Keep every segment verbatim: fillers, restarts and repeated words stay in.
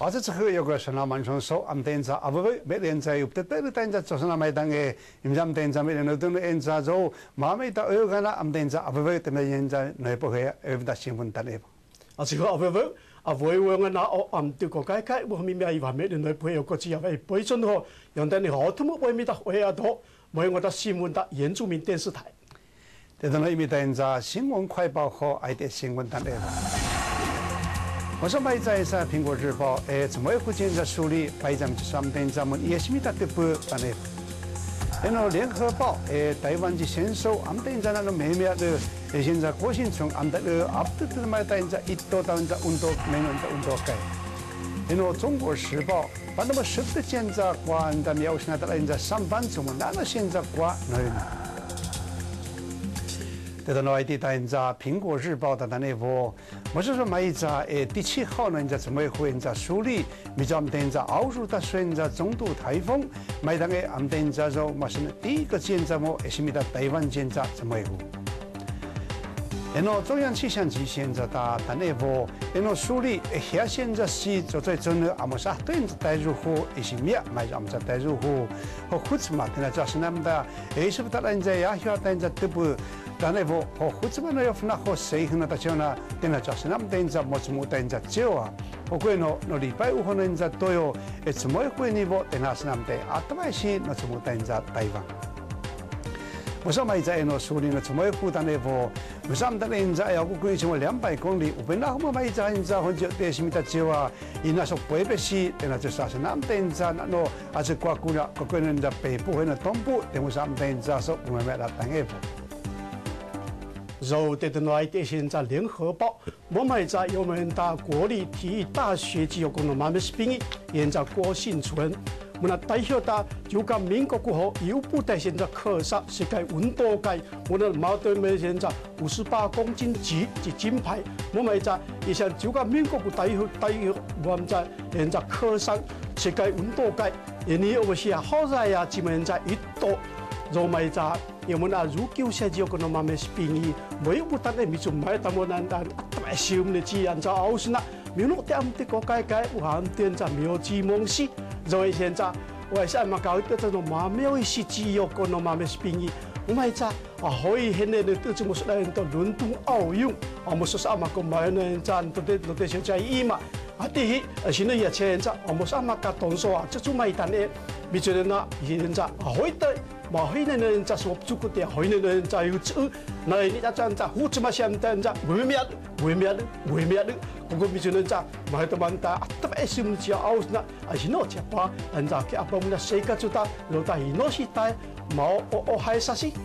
而且之后有个是那蛮长手，俺们在阿不为每年在有得得的在做什么买单的，你们们在每年都都人在做，马每到二个那俺们在阿不为他们人在内部会有的新闻单的。 啊，这个阿不为阿不为我那哦，俺对个改改，我们咪以外每年内部有个只要为背准吼，让等你好，他们外面的会啊多，为我的新闻的原住民电视台。 这等于咪在在新闻快报和爱的新闻单的。我说买在在苹果日报，诶，怎么会见在书里摆咱们上面咱们也是咪得的不单的。然后联合报，诶，台湾的选手，俺们在那个美美的，诶，现在国庆从俺们的阿不得买在在一多到在运动美人的运动界。然后中国时报，把那么十的现在挂咱们要现在在在上班怎么那个现在挂那呢？这个内地在在苹果日报的那部，我是说买在诶第七号呢，在怎么会在梳理，比较我们在澳洲的选在中度台风，买当个我们在说我是第一个建在么，也是咪在台湾建在怎么会？然后中央气象局现在的的那部，然后梳理下现在是做在真的，我们是对带入户也是咩，买我们在带入户和胡子嘛，现在就是那么的，也是不得人家也需要人家都不。但那部和胡子们那要分那和谁和那大家呢？等下就是那么等下么子么等下久啊！我过no no礼拜五和人家都有，诶，怎么会呢？我等下是那么等，啊，当然是那怎么等下台湾。我上买在那树林那怎么会负担那部？我上的人家要过过什么两百公里，我本来我们买在人家或者在什么大久啊？伊那说北北西，等下就是是那么等下那喏，还是过过了，过过人家北部或者东部，等我上等下说我们买了等一步。 然后在那一点现在联合报，我们在我们的国立体育大学体育功能慢慢是兵役，现在郭幸存，我们代表的就讲民国过后又不在现在科上世界运动界，我们矛盾的现在五十八公斤级的金牌，我们在以前就讲民国代表代表我们在现在科上世界运动界，因为我们是好在呀，基本在一多，我们在。因为那如果现在个那么没是便宜，没有不单的米就买，但我那那大小的自然就好是那，没有点的个改改，我喊点在没有寂寞西，所以现在我是嘛搞一个这种嘛没有是只有个那么没是便宜，我们在啊可以现在的都这么说来到伦敦奥运，啊我们说是啊嘛个买呢在都得都得现在伊嘛，啊第一呃现在也现在我们是啊嘛个动作啊，这种买单的，米觉得那现在啊可以的。嘛，海南人在说中国的海南人在有做，那你在在在胡子嘛现在在微妙微妙微妙的，不过米就能在嘛在曼达，特别是我们只要aus那，啊是喏只把，人在给阿爸们的世界就打，老大伊喏是打，毛哦哦还啥事？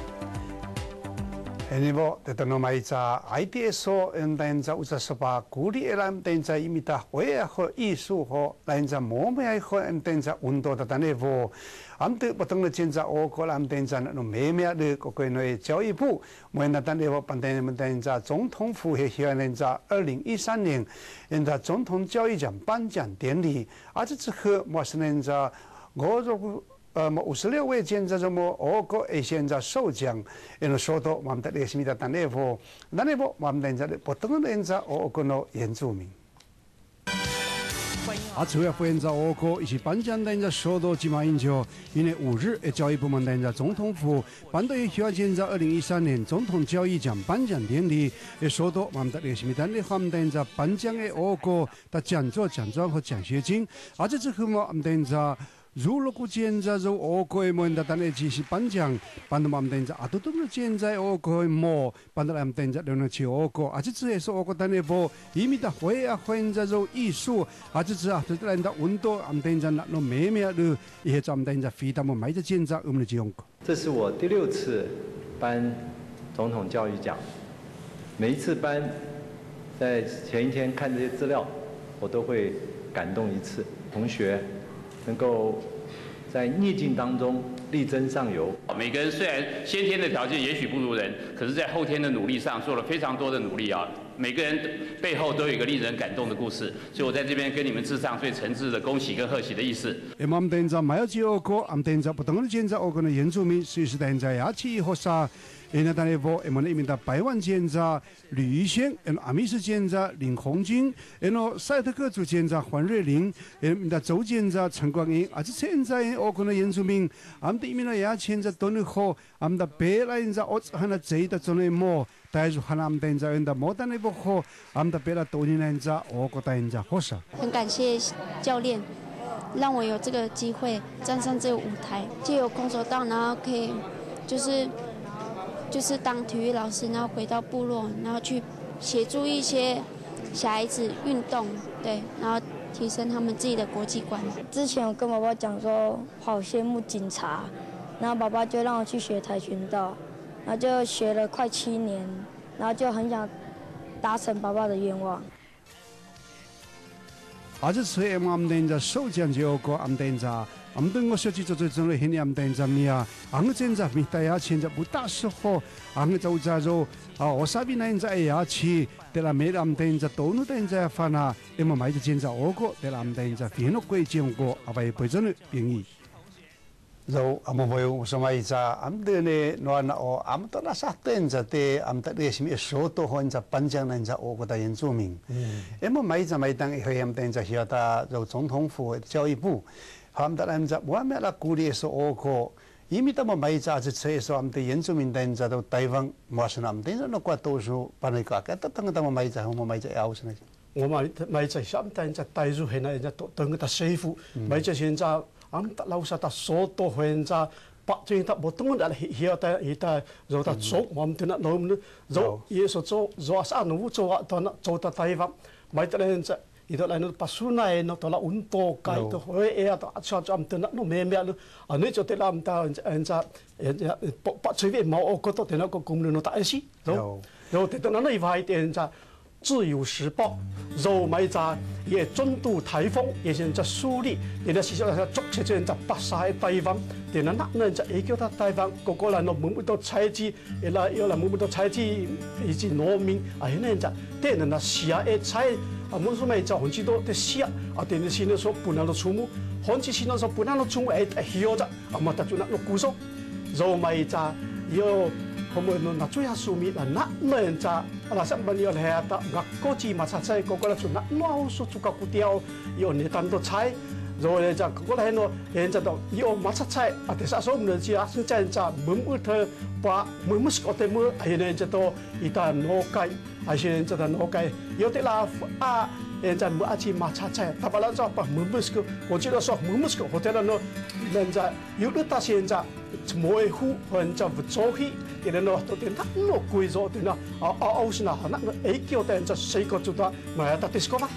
Enivo, te no mai za I T S o en denza usa sopa kuri elam denza imita hoya ho isu ho denza mome ai ho en denza undo da tanevo. Amte potong na chenza o ko lam denza no meme de ko ko no e jiao yi bu, mo na tanevo panten men denza 总统府he he denza 二零一三年 denza 总统交易奖颁奖典礼，而这之后mo是denza 我如呃，五十六位见这么俄国诶现在受奖，因为说到我们的列西米的单内部，单内部我们现在的不同的人在俄国的原住民。啊，主要副院长俄国以及颁奖人在说到几马英九，因为五日诶教育部门人在总统府颁布需要现在二零一三年总统教育奖颁奖典礼，也说到我们的列西米单内他们人在颁奖诶俄国的讲座、奖状和奖学金，而这之后嘛，我们人在。如果个现在就俄国么的单的只是颁奖，颁到我们等着啊，都都是现在俄国么，颁到我们等着留那去俄国，啊，这只也是俄国单的不，伊米的会啊会在做艺术，啊，这只啊，这来到温度，我们等着那那美美的，也咱们等着飞到我们买的现在我们的这样。 这是我第六次颁总统教育奖，每一次颁，在前一天看这些资料，我都会感动一次，同学。能够在逆境当中力争上游。 每个人虽然先天的条件也许不如人，可是在后天的努力上做了非常多的努力啊。 每个人背后都有一个令人感动的故事，所以我在这边跟你们致上最诚挚的恭喜跟贺喜的意思。 我们等在马吉欧国，我们等在不同的建造欧国的原住民，随时等在雅齐和沙。因为当年我们那边的百万建造吕玉轩，因阿米斯建造林红军，因为赛特克族建造黄瑞林，因为的周建造陈光英，而且现在欧国的原住民，我们那边的雅建造多年后，我们的别来建造我还那这的做那么。但是哈，我们等在的莫丹那部后，我们的别的多年人在我国等在好少。 很感谢教练，让我有这个机会站上这个舞台，借由空手道，然后可以就是就是当体育老师，然后回到部落，然后去协助一些小孩子运动，对，然后提升他们自己的国际观。 之前我跟爸爸讲说，好羡慕警察，然后爸爸就让我去学跆拳道。然后就学了快七年，然后就很想达成爸爸的愿望。 而且是我们等在首将就个我们等在，我们等我设计做最重要的很我们等在咩啊？我们现在米大家现在不大适合，我们就在做啊，我sabi na在牙齿，但係每我们等在多努等在翻啊，因為買咗現在我個，但係我們等在邊個貴將個，阿為背咗呢便宜。Zo amo boyo usama isa amde ne noana o amto na sa tenza te amta de simi soto honza panjang nanza o ko da yen住民 emo mai za mai tang e hem tenza hiata zo 总统府教育部 hamda nanza wa me la kuri so o ko imita mo mai za ze so amte yen住民 tenza do taiwan mo sana amte no kwa to so panai ka ka ta tang ta mo mai za mo mai za ya usana 我买买在上单在带入去那，人家等等个他师傅，买在现在。俺们老师他所多现在，把这他不懂的，现在现在做他做，我们听那老们做，也是做做啥农务做啊，做那做他台湾，买的人在，伊头来那把树那那到那运动改都会哎呀，到像咱们听那那咩咩了，啊你就得那么大人家人家人家把把随便毛我觉得听那个功能那大些，然后然后听到那那一块的人家。自由时报，肉买在也中度台风，也现在梳理，人家是说他捉起人在北沙的地方，人家那人在也叫他地方，个个人都每每都采集，伊拉有人每每都采集，以及农民啊，现在人家，但人家下一采，啊，每次买在很多的下，啊，等于现在说不能都出没，很多现在说不能都出没，哎，晓得，啊，嘛，他就那那故说，肉买在有。Kemudian nak cuy asumi lah nak menca rasa beliau lihat tak ngak koji masa saya kau kalau tu nak mau su cuka kutiau yo ni tanto cai rồi là kau kalau heno hiện giờ đó yo masa cai ada satu orang dia asyik cai cai memur ter pa memus kau temu akhirnya jadi to ita nokai akhirnya jadi nokai yo telah a hiện giờ bữa aci masa cai tapi kalau cai pa memus kau kau jadi so memus kau hotel no hiện giờ yo tu tak hiện giờ mỗi khu hiện giờ vật số khi thì nó tôi tin thắt nó quý rồi thì nó ở ở Âu Sơn nó nó ấy kiểu tên cho xây có chúng ta mà ta tisco mà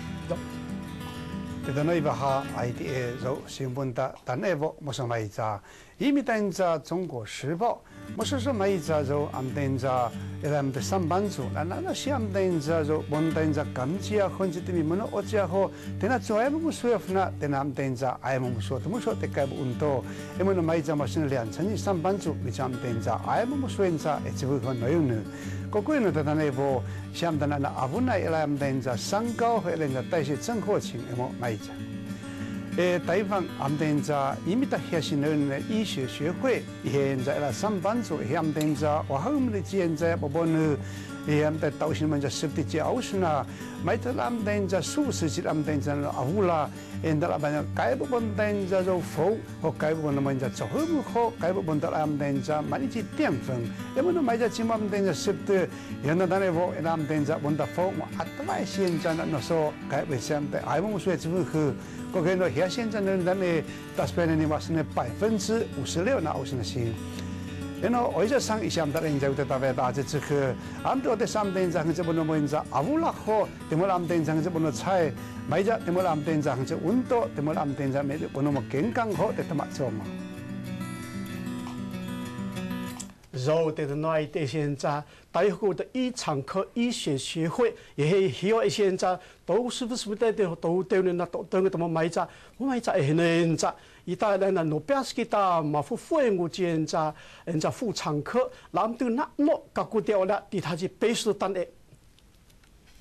thì đó nói về ha ai thì rồi新闻的但係我冇什麼意思因為但係中國時報冇什麼意思就啱但係因為我們的上班族那那那些啱但係就問但係感知啊或者對面我只好但係做嘢冇需要那但係啱但係愛冇需要冇需要得改不運動因為我們就冇是兩層上班族比較啱但係愛冇需要就一直會很內容呢個個呢但係我想但係那阿不奈因為啱但係上高或者係帶些生活情有冇買着诶，台湾俺们在伊米达核心的医学学会，现在啦上班族，俺们在我后面的现在不不呢，俺们到时们在十的教室呢，买的俺们在素食是俺们在阿乌啦，现在啦班改部分咱在做服，和改部分我们在做好不好，改部分到俺们在买一些淀粉，因为呢买在起码俺们在十的，现在咱那我俺们在问到服，我阿他妈现在那说改不现在，还不说怎么去。我看到现在呢，咱的大部分的话是呢百分之五十六那五十的新。然后我就上一下，咱人家有的大概大致这个，俺们都在上边上这不能问着，阿乌拉好，怎么俺们上这不能菜，买着怎么俺们上这温度，怎么俺们上没得不能么健康好，得他妈做嘛。 肉的那一点现在，大学的医产科医学协会也希望现在都是不是不得的都都那都都个怎么买着，我买着现在，一大人那诺贝尔斯基达嘛夫妇人我现在，人家妇产科，咱们都那诺搞过掉了，对他是背书单的。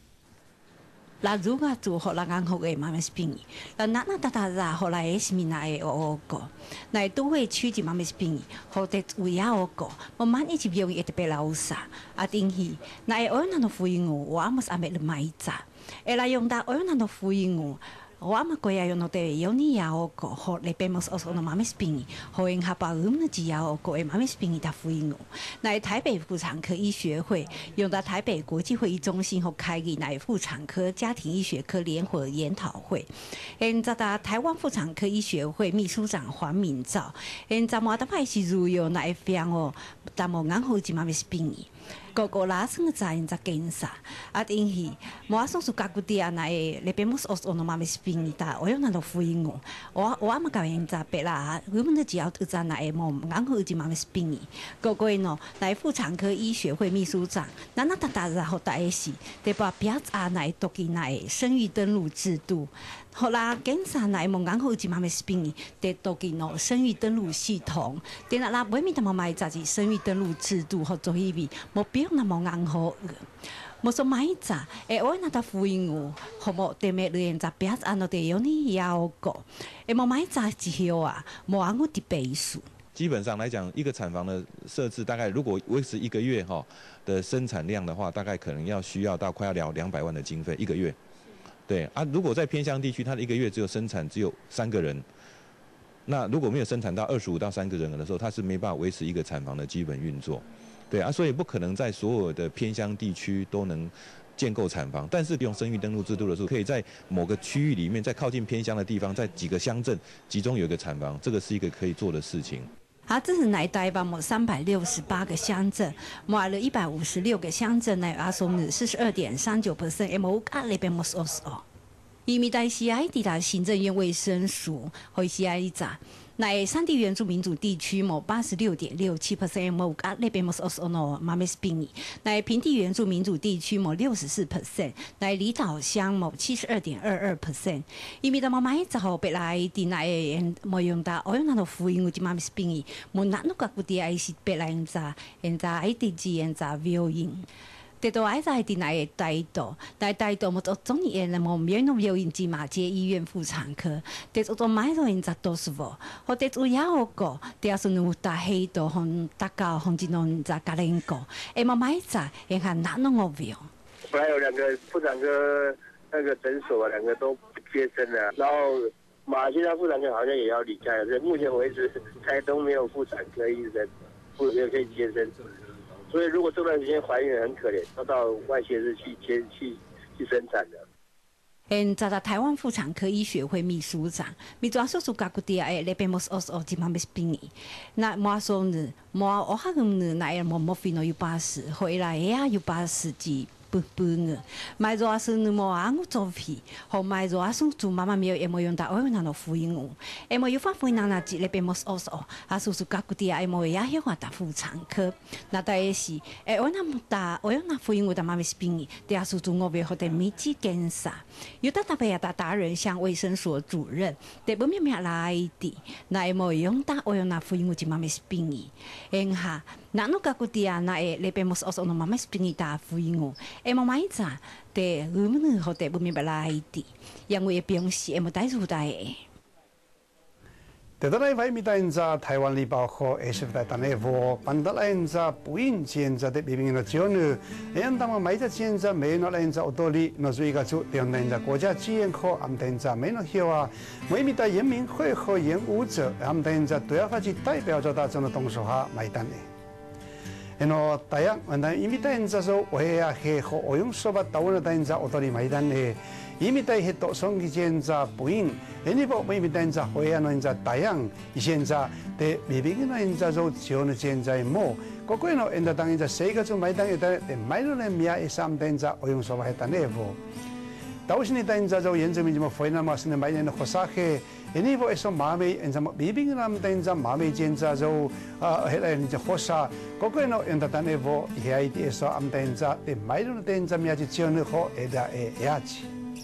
那如果做好那刚好嘅妈妈是病，那那那大大ra后来也是咪那嘅我个，那都会取的妈妈是病，后得为呀我个，我慢一直用一直被老啥，啊定起，那我那都福音我，我阿么是阿没了买咋，诶来用到我那都福音我。我阿妈过呀用到的有你呀我个，好你别么是我那妈咪是病，好因下把我们只要我个诶妈咪是病，他福音我。那台北妇产科医学会用到台北国际会议中心后开的那妇产科家庭医学科联合研讨会，现在的台湾妇产科医学会秘书长黄敏照，现在我的派是如有那一方哦，但我刚好只妈咪是病。个个拉生个在人在检查，啊，因起，我上次搞过啲啊，那诶，那边冇是我我妈咪是病的，我有那种福音哦，我我阿妈教人在别啦，我们的只要在那诶冇，刚好只妈咪是病的，个个喏，来妇产科医学会秘书长，那那大大然后大一是，对吧？不要啊，那都给那生育登录制度。后来检查那蒙刚好只妈咪是病的，得都给喏生育登录系统，点那那外面他们买杂志生育登录制度和做一笔，目标那么硬好个，莫说买杂，诶，我那他福音我，好莫对面人杂别按到得有你要个，诶，莫买杂之后啊，莫按我的倍数。 基本上来讲，一个产房的设置大概如果维持一个月哈的生产量的话，大概可能要需要到快要两两百万的经费一个月。对啊，如果在偏乡地区，它的一个月只有生产只有三个人，那如果没有生产到二十五到三个人的时候，它是没办法维持一个产房的基本运作。对啊，所以不可能在所有的偏乡地区都能建构产房，但是用生育登录制度的时候，可以在某个区域里面，在靠近偏乡的地方，在几个乡镇集中有一个产房，这个是一个可以做的事情。 啊，这是来台湾某三百六十八个乡镇，买了一百五十六个乡镇来阿松日四十二点三九 percent， M O 啊那边莫说哦。因为在 C I D 的行政院卫生署和 C I D 查，那山地原住民族地区某八十六点六七 percent， 某啊那边莫说哦妈咪是病例，那平地原住民族地区某六十四 percent， 那离岛乡某七十二点二二 percent， 因为他们买之后别来的那某用到，我用那个福音我就妈咪是病例，某那那个古地还是别来人查，人查 I D G 人查 V 音。得到爱在的那个带到，但带到么做中医院么没有有引进马街医院妇产科，得做做买到人在多是不？或得做要个，得要是努大黑到红大高红这种在家人个，哎么买在人看哪能我不用？ 本来有两个妇产科那个诊所，两个都不接生了，然后马街那妇产科好像也要离开了，所以目前为止台东没有妇产科医生，妇产科可以接生。所以，如果这段时间怀孕很可怜，要到外县市去接去去生产的。 嗯，在台湾妇产科医学会秘书长，秘书长说搞个点哎，那边莫是二十二几万没病例，那莫说呢，莫我哈个呢，那也莫莫费诺有八十，回来也有八十几。不不个，买着是那么啊我做皮，后买着是做妈妈没有也没用到，我那那福音哦，也没有发福音那那几那边莫是二十二，啊叔叔搞个点也没也有话打妇产科，那倒也是，哎我那么大，我有那福音我的妈咪是病例，第二叔叔我为何得密集检查，有的特别要打达人像卫生所主任，得不明明来的，那也没用到，我有那福音我的妈咪是病例，嗯哈。那侬搞个点那诶，那边莫是二十二妈咪是病例打福音哦。哎，妈妈一咋？对，我们呢好得不明白来的，因为平时也没带出来诶。 得到来外面的人在台湾里包括二十代大内部，半岛人在不应见在的别边的交流，人他们买的钱在没那人在奥多里，那所以个就两人在国家资源科，俺们在没那些话，外面的人民会和演舞者，俺们在对外去代表着大众的东西哈买单的。然后，大家我们因为大家说，我也是和我用说法，台湾的大家我到底买单的，因为大家都送给现在不应，因为我因为大家会啊，人家大家现在的未必个人家说就那现在么，个个呢，人家当然在世界中买单的，但买了呢，米啊，一三大家我用说法是单的不。到时呢，大家说原住民就么回来嘛，是呢买人的合适的。因为我说马尾，人家未必个人大家马尾现在就啊，后来人家合适，个个呢，人家单的不，也一点说俺大家的买了大家米啊，就就那好，一点诶也去。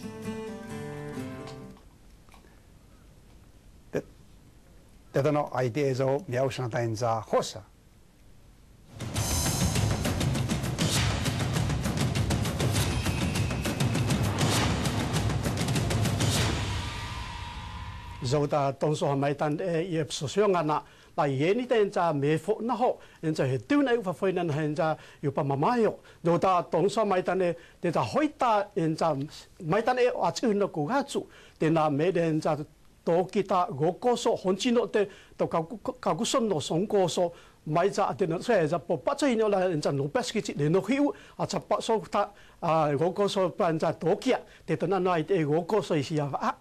得到那 idea 就描述大家合适。 rồi ta tổng số mấy tan e sử dụng ngàn nè là hiện nay hiện ra mấy phụ nó họ hiện ra hiện tiêu này và phải nên hiện ra yêu ba mama yêu rồi ta tổng số mấy tan e hiện ra hỏi ta hiện ra mấy tan e ở trên nó cũng hát chủ thì là mấy hiện ra tổ kita gỗ cố số hôn chi nó thì tổ cao cao cố xuân nó sống cố số mấy giờ thì nó sẽ ra bộ bắt chơi nó là hiện ra nó best cái gì để nó hiểu à chập bắt số ta à gỗ cố số hiện ra tổ kia thì tụi nó nói thì gỗ cố số是啊。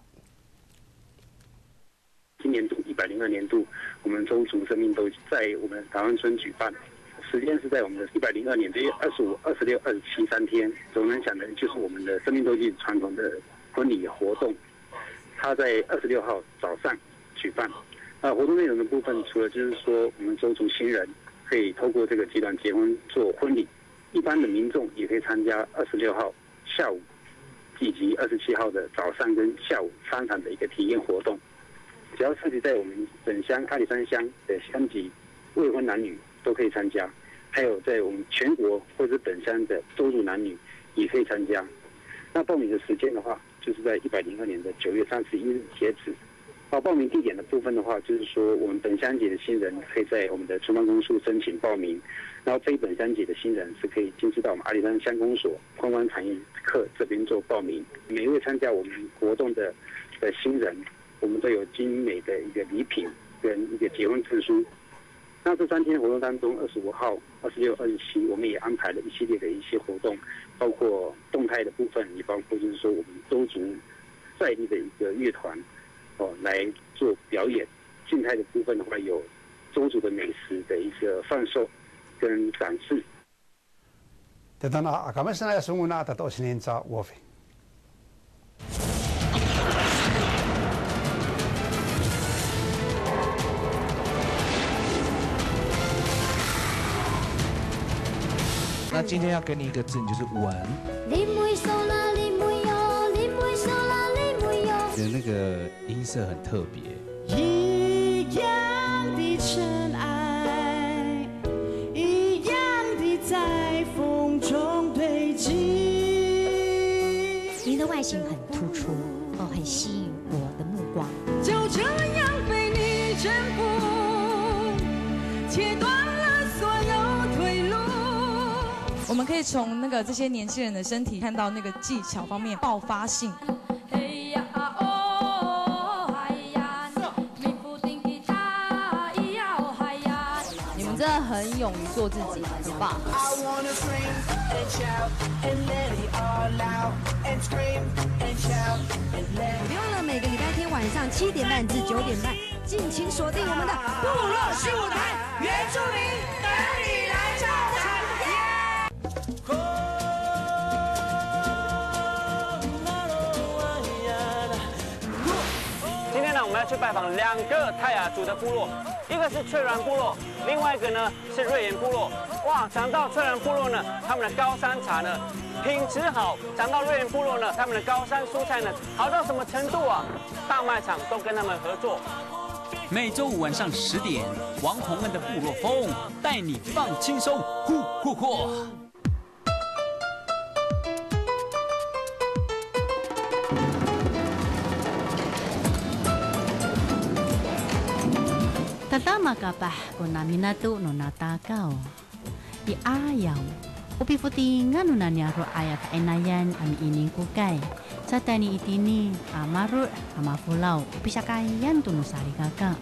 今年度一百零二年度，我们周族生命都在我们台湾村举办，时间是在我们的一百零二年的二十五、二十六、二十七三天。总能想的就是我们的生命周记传统的婚礼活动，它在二十六号早上举办。那活动内容的部分，除了就是说我们周族新人可以透过这个集团结婚做婚礼，一般的民众也可以参加二十六号下午以及二十七号的早上跟下午三场的一个体验活动。只要涉及在我们本乡阿里山乡的乡级未婚男女都可以参加，还有在我们全国或者本乡的周族男女也可以参加。那报名的时间的话，就是在一百零二年的九月三十一日截止。好，报名地点的部分的话，就是说我们本乡级的新人可以在我们的村办公处申请报名，然后非本乡级的新人是可以进至到我们阿里山乡公所观光产业课这边做报名。每一位参加我们活动的的新人，我们都有精美的一个礼品跟一个结婚证书。那这三天活动当中，二十五号、二十六、二十七，我们也安排了一系列的一些活动，包括动态的部分，也包括就是说我们周族在地的一个乐团哦来做表演。静态的部分的话，有周族的美食的一个贩售跟展示。 Tätä akamassa ja sunguna tätä osininsa uovi. 那今天要给你一个字，你就是稳。的那个音色很特别。一样的尘埃，一样的在风中堆积。 您的外形很突出，哦，很吸引我的目光。 就这样被你征服，切断了所有退路。我们可以从那个这些年轻人的身体看到那个技巧方面爆发性。你们真的很勇于做自己，很棒。 别忘了每个礼拜天晚上七点半至九点半，敬请锁定我们的部落新舞台，原住民等你来教场。 今天呢，我们要去拜访两个泰雅族的部落，一个是翠峦部落，另外一个呢是瑞岩部落。哇，讲到翠峦部落呢，他们的高山茶呢品质好；讲到瑞岩部落呢，他们的高山蔬菜呢好到什么程度啊？大卖场都跟他们合作。 每周五晚上十点，王洪恩的部落风带你放轻松，呼呼呼！ Tatama kapah kuna minatu nuna takao. Di ayaw. Upi futingan nuna niaro ayat enayan ami ining kukay. Sa tani itini amaru ama fulaw. Upi sakayan tunu sari kaka.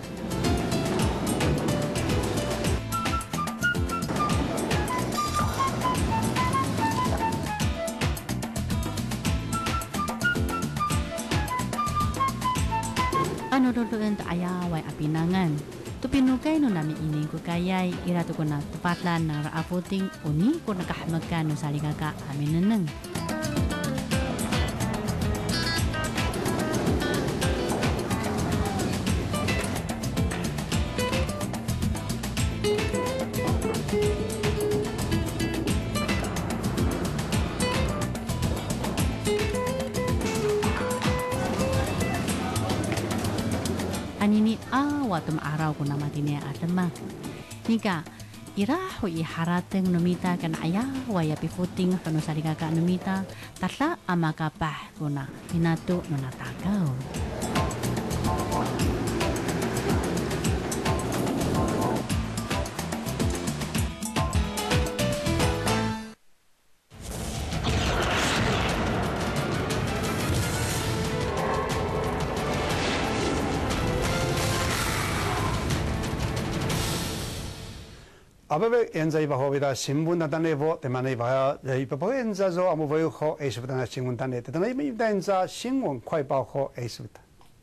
Ano doon ta ayaway apinangan. Tupinukay no nami ining ko kayay irato ko na tupatlan na raaputing uni ko nakahamagan no saligaka amin nanang. Anini awa tum araw ko na matine atama. Nika, iraho iharateng numita kan ayawa ya pifuting kano saligaka numita tatla amakapah ko na pinato no natagaw. 아베베 엔자 이바호비다 신문 나타내고 대만에 봐야 이바호 엔자조 아무 보이고 에이스부터 신문 단에 대단하 이미다 엔자 신문快报호 에이스부터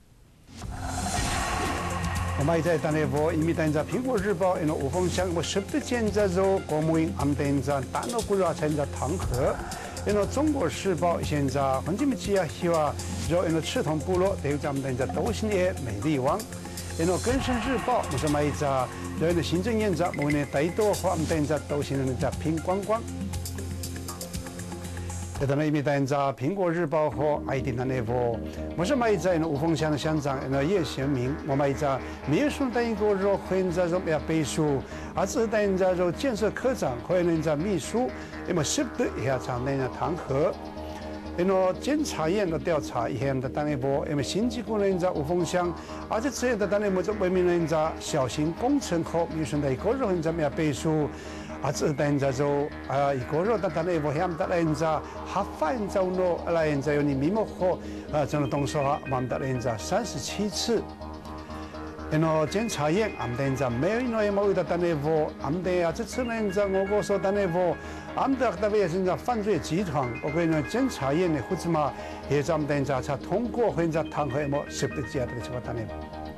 我们在单内部，因为单在苹果日报，因为无风向我十的见在做国务院安单在大脑古拉参加堂合，因为中国时报现在环境基啊希望，然因为赤桐部落对咱们单在都市的美丽湾，因为根生日报我们买在，然后行政院长我们大多和我们单在都市人在拼观光。 대단합니다. 인자苹果日报和 아이디 단내부, 무슨 말이자 우봉乡乡长叶贤明，我们在民宿单一个肉混在中要背书，而是单在肉建设科长或者在秘书，那么是不也要常那堂合。 因为监察院的调查，以前的单内部，因为新机构人在无风乡，而且这些的单内部就为民人在小型工程和民生的一个肉人在咩背书。 啊，这单在做啊，一个月的单内部，他们的人在合法人在弄，来人在有你密码和啊，这种东西啊，我们的人在三十七次。因为检察院，我们人在没有那么的单内部，我们的啊，这次人在我国说单内部，我们的特别是在犯罪集团，包括呢检察院的或者嘛，也在我们人在才通过或者弹劾么，是不是这样的这个单内部？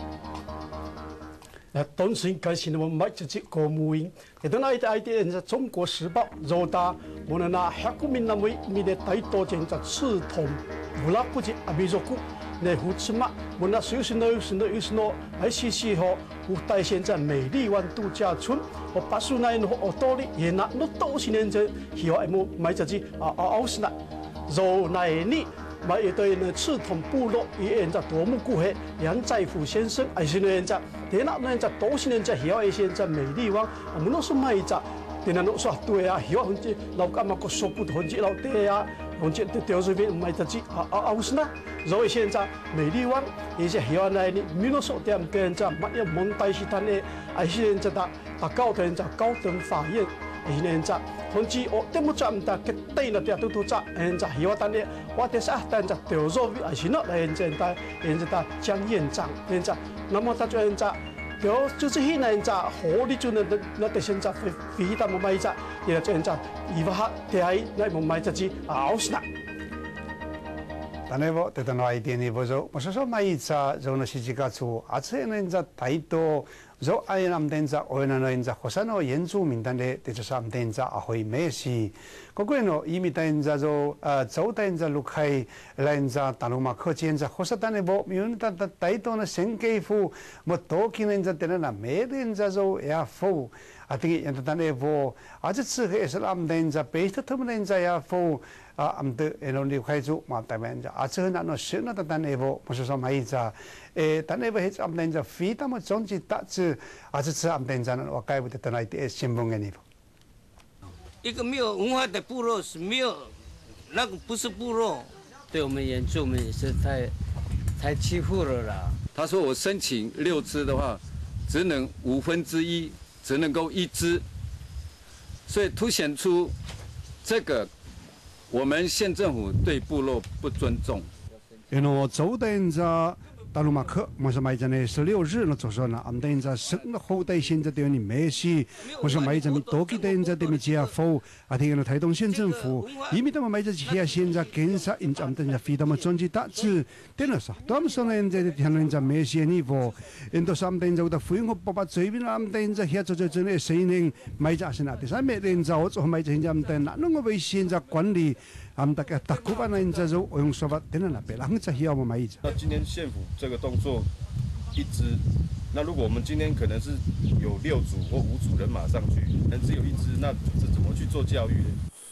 那当时开始我们买这些国务院，也等那一代的在中国时报，rod大我们那黑国民那么米的太多人在刺痛，不拉不及阿比做股，那胡什么？我们那有时呢有时呢有时呢，还是时候我带现在美丽湾度假村，我把苏那因和多里也那那都是年这，希望我买这些啊啊奥斯那，rod那你。 买一对呢，赤桐部落也人在多么古黑，杨在福先生还是人在，电脑人在都是人在晓一些在美丽湾，我们都是买在，电脑说对啊，晓很这老干嘛个说不很这老对啊，很这钓水边买得起啊啊啊是呢，然后现在美丽湾也是晓那里，米诺说点别人在买要蒙代是他呢，还是人在打打高等在高等法院。 是人在，甚至我点么做唔得，佢低了啲都都做，人在希望但係我哋實但係調咗，係先咯，人在但人在但江院長，人在，那麼他就人在，調就是現在人在，好啲就那那啲現在非非但冇買在，然後就人在，而家下啲係那冇買就知好死啦。 단내부 대단 아이디니 보죠. 무슨 말이자 저는 시지가 주 아체는 자 다이도 저 아이남된자 오연은 자 호산어 연주민단에 대해서 암된자 아호이 메시 거기는 이미 된자 저 저된자 루카이 라인자 다루마 커지엔자 호사단에 뭐 미운다 다이도는 생계후 뭐 도기는 자 때는 메된자 저 야포 아think 연단에 뭐 아주 쓰해서 암된자 베이스 터문된자 야포 아, 아무튼 이런데 가지고 맞다면 이제 아저는 나는 신나다 단에보 무슨 말이자 에 단에보 해서 아무튼 이제 피다면 정지 따지 아저스 아무튼 이제는 와까이부터 떠날 때 신봉에니 一个没有文化的部落是没有，那个不是部落，对我们原住民也是太太欺负了啦。 他说我申请六支的话，只能五分之一，只能够一支，所以凸显出这个。 我们县政府对部落不尊重。 因为周代在大陆马克，我说买在那十六日呢，就说呢，我们等在生的后代现在对你没事，我说买在你多给等在对你接付，啊，听了台东县政府，因为他们买在其他现在检查，因我们等在非他们专辑大致，等了啥，他们说呢，现在听人在没事呢不，因都我们等在我的费用爸爸这边我们等在现在做做那生意，买在是哪的，咱没人在我做买在现在我们等，那我们现在管理。 俺大概大古巴那人在做，我用说法，等等那边，人在需要我买一只。 那今天县府这个动作一只，那如果我们今天可能是有六组或五组人马上去，但只有一只，那这怎么去做教育呢？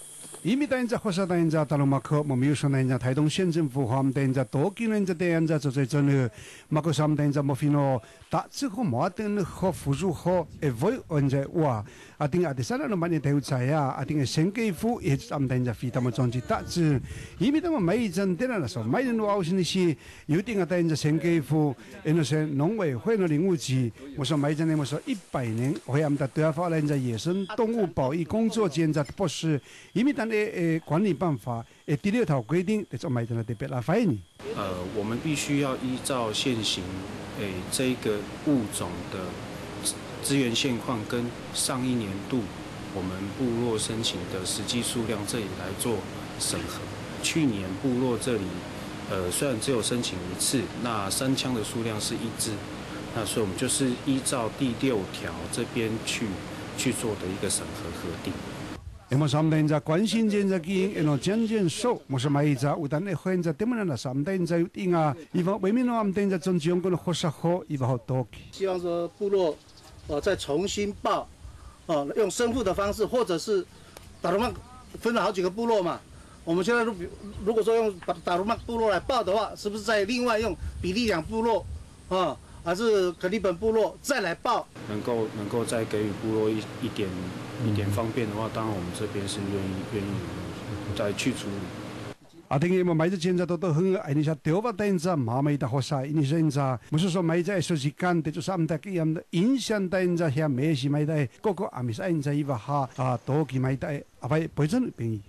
이미 다인자 호사다인자 다루마크 뭐 미우선다인자台东县政府함 다인자 도기는자 대인자 저저저는 마고 삼 다인자 뭐 피노 다츠고 뭐든 허 fu주허 에보이 언제 와 아팅 아디사라는 많이 대우자야 아팅 생계후 예삼 다인자 피다모 전지 다츠 이미 다모 마이전 데나라서 마이는 와우시니시 유딩아 다인자 생계후 에너세 농委会的领务局我说마이전에 뭐서一百年会암다对发来在野生动物保育工作间在博士이미 단诶，管理办法诶，第六条规定，得做买的特别拉法呢。 呃，我们必须要依照现行诶这个物种的资源现况跟上一年度我们部落申请的实际数量这里来做审核。去年部落这里，呃，虽然只有申请一次，那山羌的数量是一只，那所以我们就是依照第六条这边去去做的一个审核核定。 Emo samtain za kwansin jen za king eno jen jen so mo sa mai za utan e hoen za temana na samtain za inga iva wemino amtain za zon jiong kono hosa ho iva ho toki。 希望说部落呃再重新报，哦、呃、用生父的方式，或者是达鲁曼分了好几个部落嘛。我们现在如如果说用把达鲁曼部落来报的话，是不是再另外用比利两部落啊？呃 还是可利本部落再来报， 能够能够再给予部落一一点一点方便的话，当然我们这边是愿意愿意再去处理。 啊，听我买只现在都都很爱你下丢吧，等着妈妈的好晒，你现在不是说买只说时间，这就是俺们这样的影响等着下没事买的，个个阿米是现在伊话哈啊，多几买的，啊不不准便宜。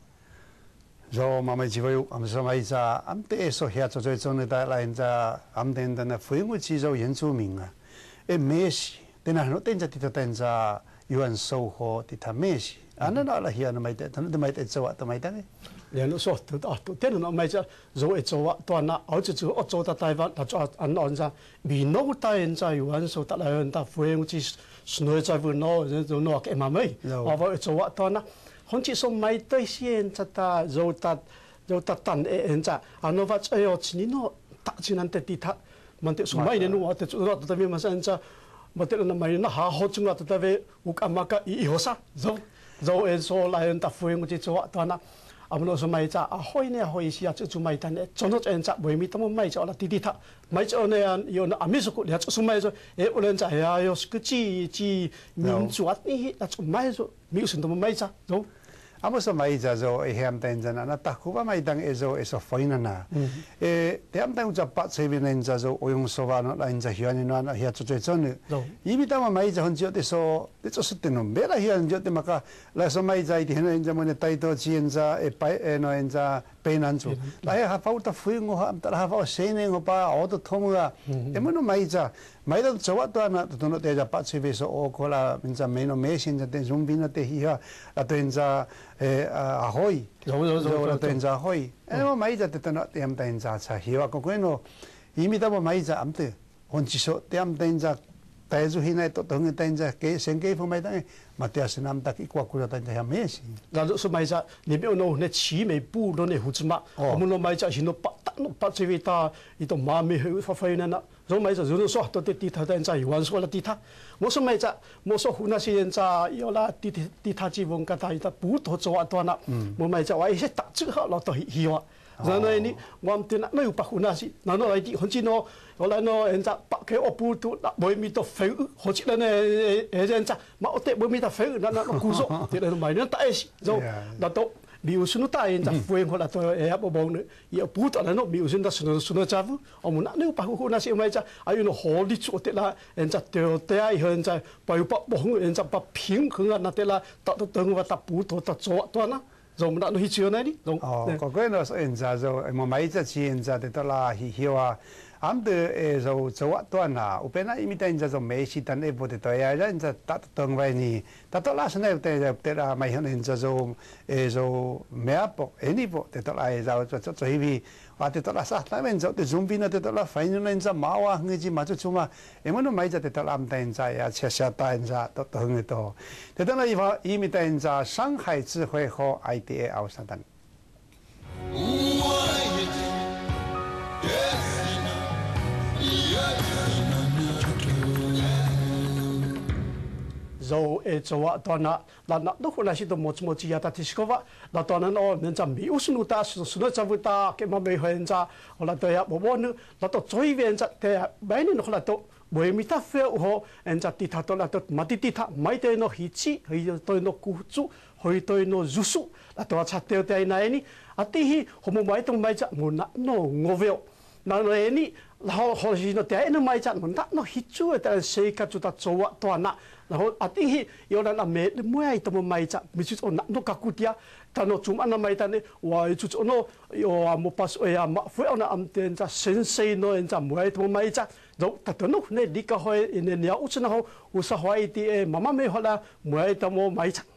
rồi mà mấy chị vậy, em sao mấy giờ em để số hiện cho cho nên đại lại giờ em đến đến là phơi ngồi chỉ cho dân chủ mình à, em mấy gì, đến là nó đến giờ thì đến giờ yuan sâu ho thì tham mấy gì, anh nói là hiện mấy cái, thằng nó mấy cái cho vậy, mấy cái này. 连路说，都啊，都电脑买着，如果做啊，断了，而且就我做到台湾，他做安安在，民农大人在有安说，得来人他回我去，是那在问喏，人就喏给妈咪，我我做啊断了，好似说买对线，在他如他如他单诶人在，啊那话哎呦，今年喏，大今年得地他，มัน得说买年我得做到得边嘛现在，มัน得那买那下好种了得边，我干嘛个以后啥，如如诶说来人他回我去做啊断了。 아무로 서 마이자 아 호이네 호이시야 저 주마이다네 전어 전자 뭐미 또 마이자 올라 디디타 마이자 오네야 요나 아미스고 야 저 마이자 에 올렌자 야요 그지 민주아니 나 마이자 미우슨도 마이자 저 Amo sa maija zo e hem tenza na ta kuba mai dang e zo e so foina na e te am tang pa se bin enza zo oyong so va no la enza hian no na hia cho cho chon i bi ta ma maija hon jo te so te cho se te no bela hian jo te maka la so maija i te no enza mo ne tai to chi enza e pai e no enza pe nan chu la ha fa ta fu ngo ha ta ha fa se ne ngo pa o to thomu ga e mo no maija mai da cho wa to na to no te ja pa se be so o ko la enza me no me sin te zum bin te hia la to enza e ahoi zo la tenza ahoi e mo mai ja te tana te am tenza cha hiwa ko ko no imi ta mo mai ja am te hon chi so te am tenza tai zu hina to tong tenza ke sen ke fu mai ta ma te asen am ta ki kwa ku ta ya me si la so mai ja ni be no ne chi me bu no ne hu zma mo no mai ja hin no pa ta no pa che vi ta i to ma me hu fa fa na na zo mai ja zo no so to te ti ta tenza i wan so la ti ta 我说买着，我说湖南些人家有啦，地地地他基本个他他不多做啊多啦，我买着我一些打这个老多希望，然后呢，我们那那有把湖南些，然后来的很近哦，我来喏人家把给我不多，那没米到肥，或者呢人家嘛我得没米到肥，那那那故说，这个买人大一些，就那都。 miusun ta en ta fueng hola to e abo bong ia puta na no miusun ta suno suno chavu o muna ne pa hu na si mai cha ayu no holi chu te la en cha te te ai hen cha pa yu pa bong en cha pa phing khung na te la ta ta tong wa ta pu to ta cho to na zo muna no hi chiu na ni zo ko ko no en cha zo mo mai cha chi en cha te to la hi hiwa am de e zo zo wa to na upena imita en cha zo me si tan e bo te to ya en cha ta tong vai ni ta to la sne te te la mai hen en cha zo e zo me apo eni bo te to la e za cho cho hi vi wa te to la sa ta men zo te zumbi na te to la fai no en cha ma wa ngi ji ma chu chuma e mo no mai cha te to la am ta en cha ya cha sha ta en cha to to ngi to te to na i va imita en cha shanghai智慧和 I D A 奥萨丹。 zo e chowa tona la na do khona si to moch mochi ya ta tiskova la tona no nen cha mi usnu ta su su cha vu ta ke ma me hen cha ola to ya bo bo nu la to choi ven cha te bai ni no la to bo mi ta fe ho en cha ti tha to la to ma ti ti tha mai te no hi chi hi to no ku chu hoi to no zu su la to cha te te na ni a ti hi ho mo mai to mai cha mo na no ngove na no ni la ho ho si no te no mai cha mo na no hi chu ta se ka chu ta chowa tona 然后啊，顶起有人啊买买爱多么买着，咪就哦那那个古dia，但那做安那买单呢，哇就做那有啊冇pas哎呀，冇非要那暗店着先生那人着买多么买着， rồi ta tưởng lúc này đi cả hồi nên nhớ út nào út sao hỏi thì mama mấy họ là mới tao mua máy chẳng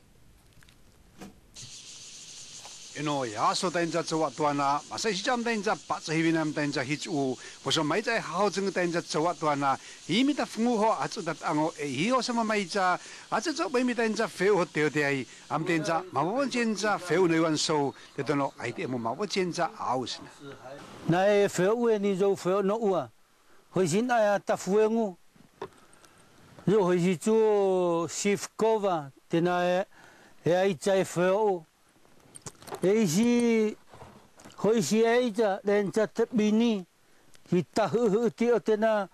ino ya so den za zo to na ma sai jam den za ba zhe winam den za hi chu wo so mai zai hao zeng den za zo to na yi mi da fu ho a zu da ang e hi ho sama mai za a zu zo mai mi den za fe ho de de ai am den za ma wo jen za fe ne wan so de don lo ai de mo ma wo jen za ao sin na e fe u ni zo fe no u a ho sin a ta fu ngu zo ho ji chu shifkova de na e ai chai fe u Eisi hoisi eita den chat bini kita hu hu ti otena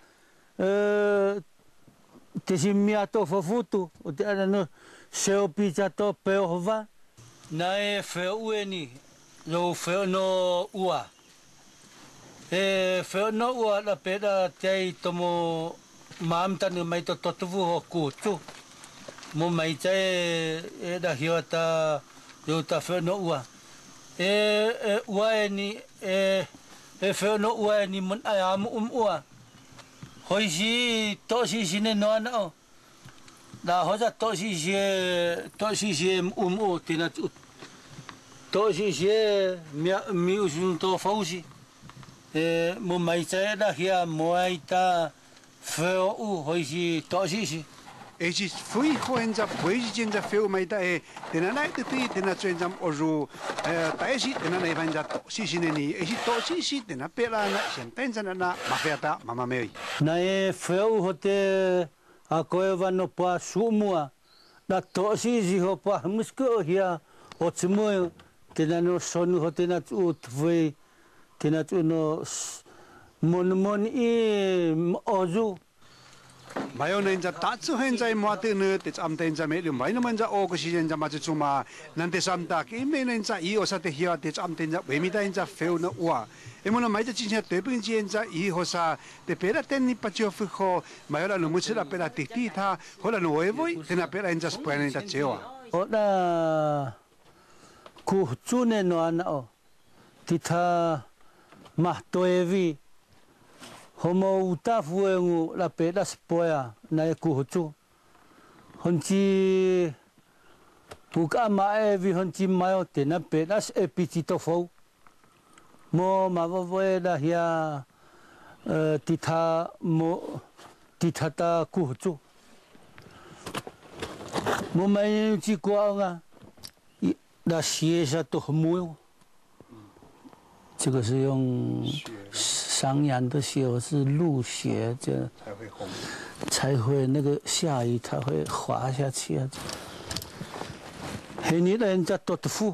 te simia to fofutu o te ana no seo pizza to peova na e fe ueni lo fe no ua e fe no ua la peda te tomo mam tanu mai to to fu ho ku tu mo mai te e da hiota yo ta fe no ua e e ua ni e e fe no ua ni mun a am um ua hoi si to si sine no na da ho za to si si to si si um u tina to si si mi mi usun to fausi e mo mai ta da hia mo ai ta fe u hoi si to si si e si fui hoen za poi jin za feu mai ta e tena nai te ti tena chen jam oru e ta e si tena nai van za to si si ni e si to si si tena pela na sen ten za na ma feata mama mei na e feu hote a koe vano pa sumua na to si si ho pa musko hia o tsumo tena no sonu hote na tu tve tena tu no mon mon i ozu mai ona inja tatsu henja mo ate ne te am te inja me lu mai no manja o ko si inja ma chu ma nan te sam ta ki me ne inja i o sa te hia te am te inja we mi ta inja feu no wa e mo na mai te chin te pin ji inja i ho sa te pera ten ni pa chu fu ho mai ona no mu se la pera ti ti tha ho la no e voi te na pera inja spene inja chewa o na ku chu ne no ana o ti tha ma to e vi homo uta fuengu la peda spoya na e kuhutu honchi puka ma e vi honchi mayo te na peda e pitito fo mo ma vo da hia titha mo titha ta kuhutu mo mai chi kwa nga da xie sa to mu 这个是用上扬的血，或是入血，这才会红，才会那个下雨才会滑下去啊。黑泥人家多的富，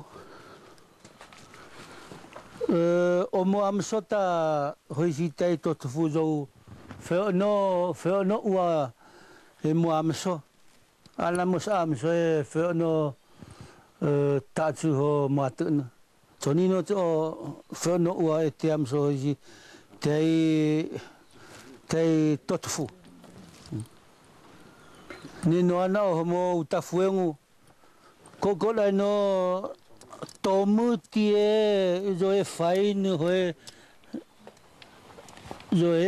呃，我们俺们说的会是在多的富就，非要那非要那我，我们俺们说，俺们说俺们说非要那呃大之后马的呢。 cho nên nó cho phở nó uai tiêm rồi gì cái cái tốt phụ nên nó nó mà ta phueng có có lại nó tổ mưa tie rồi phải nữa rồi rồi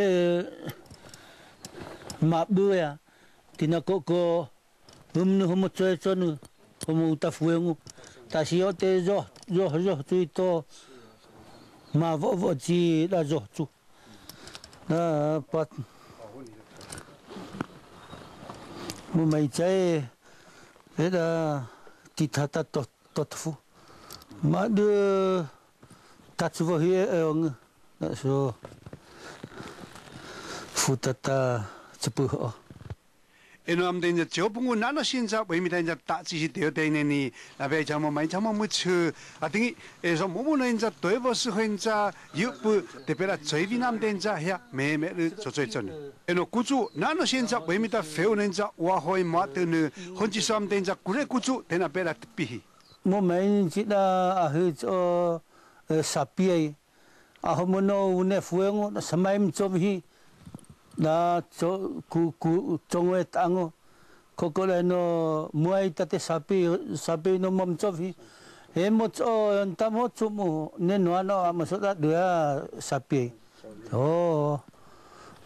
mập đuôi à thì nó có có hôm nữa hôm chơi cho nữa hôm ta phueng ta chỉ có thể rồi rồi rồi tụi to mà vợ vợ chỉ là rồi chú à bắt một mấy trái thế là thịt thà ta tốt tốt phu mà đưa ta chú vào here ông là số phu ta ta chụp họ eno am den jo bungu nano shinja we mi den ta chi si de de ne ni la be jamo mai jamo mu chu a tingi e so mo mo nen ja de bo su hen ja yu bu de be la zoi vi nam den ja ya me me ru zo zoi zon eno ku zu nano shinja we mi da feu nen ja wa hoi ma de ne hon ji sam den ja ku re ku zu de na be la pi hi mo mai chi da a hu zo sa pi a ho mo no ne fueng na samai m zo hi na cho ku ku chongwe tango kokole no muai tate sapi sapi no mom chovi he mo cho ta mo chumu ne no no ma so da dua sapi o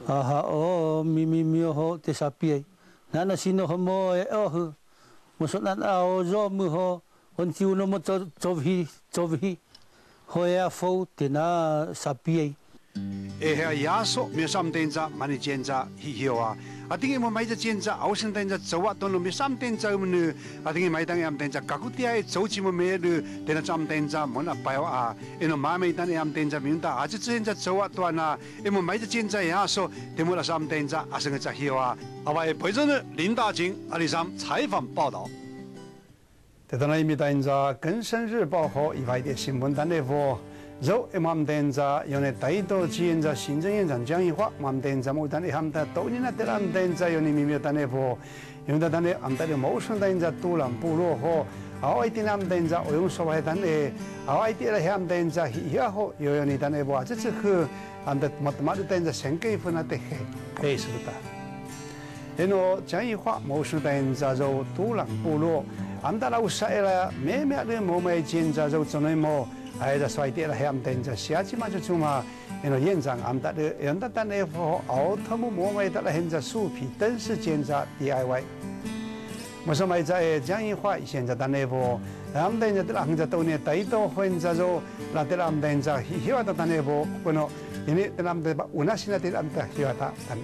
啊哈哦，咪咪咪好，这啥别？那那是那什么诶哦呵，我说那那我做么好，我就那么做做去做去，好呀，否的那啥别？ 诶，遐亚索咪三点咋，蛮尼见咋，嘻嘻啊！啊，等于我买只见咋，后生等咋做啊，当然咪三点咋么呢？啊，等于买等于等咋，家古啲爱做起么咩呢？等下三点咋，冇那摆啊，因为买咪等于三点咋，明达啊，只之前咋做啊段啊，因为买只见咋亚索，等我那三点咋，啊，生个咋嘻啊！啊，为陪着呢，林大景阿里山采访报道。在当那咪等咋，更生日报和以外的新闻单内服。zo imam denza yone taito chienza sinjeng jan jang hwa mam denza mo dan ham ta to ni na te lam denza yone mi mi tane vo yone da tane am ta de mo shun denza tu lam pu lo ho awai tin am denza oyong so ba dan e awai ti la ham denza hi ya ho yo yone tane vo a chi khu am da mat ma de denza sen ke fu na te he pe su ta eno jang hwa mo shun denza zo tu lam pu lo am da la usa era me me de mo me chienza zo zonai mo哎，这衰跌了，还am等着下期嘛就出嘛，因为院长am得的，人家单那副奥特姆莫买得了，现在树皮等式建造 D I Y。我说买在江一花现在单那副，am等着得了，现在多年太多现在就那得了am等着，希望得单那副，可能因为得了am得把乌那现在得了am得希望他单。